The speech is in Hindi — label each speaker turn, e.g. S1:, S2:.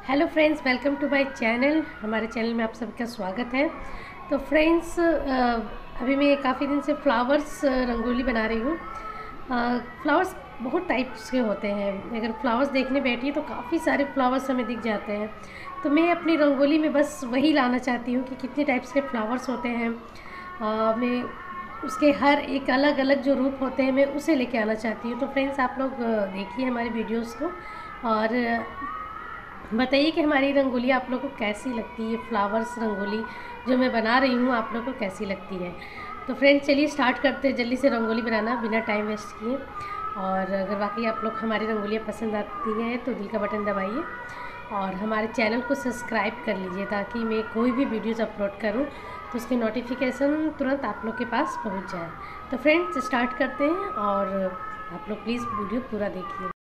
S1: Hello friends, welcome to my channel. हमारे चैनल में आप सबका स्वागत है। तो फ्रेंड्स, अभी मैं काफ़ी दिन से फ्लावर्स रंगोली बना रही हूँ। फ्लावर्स बहुत टाइप्स के होते हैं। अगर फ्लावर्स देखने बैठी तो काफ़ी सारे फ्लावर्स हमें दिख जाते हैं। तो मैं अपनी रंगोली में बस वही लाना चाहती हूँ कि कितने टाइप्स के फ्लावर्स होते हैं। मैं उसके हर एक अलग अलग जो रूप होते हैं मैं उसे लेके आना चाहती हूँ। तो फ्रेंड्स, आप लोग देखिए हमारे वीडियोज़ को और बताइए कि हमारी रंगोली आप लोगों को कैसी लगती है। फ्लावर्स रंगोली जो मैं बना रही हूँ आप लोगों को कैसी लगती है। तो फ्रेंड्स, चलिए स्टार्ट करते हैं जल्दी से रंगोली बनाना बिना टाइम वेस्ट किए। और अगर वाकई आप लोग हमारी रंगोलियाँ पसंद आती हैं तो दिल का बटन दबाइए और हमारे चैनल को सब्सक्राइब कर लीजिए ताकि मैं कोई भी वीडियोज़ अपलोड करूँ तो उसकी नोटिफिकेशन तुरंत आप लोग के पास पहुँच जाए। तो फ्रेंड्स, स्टार्ट करते हैं और आप लोग प्लीज़ वीडियो पूरा देखिए।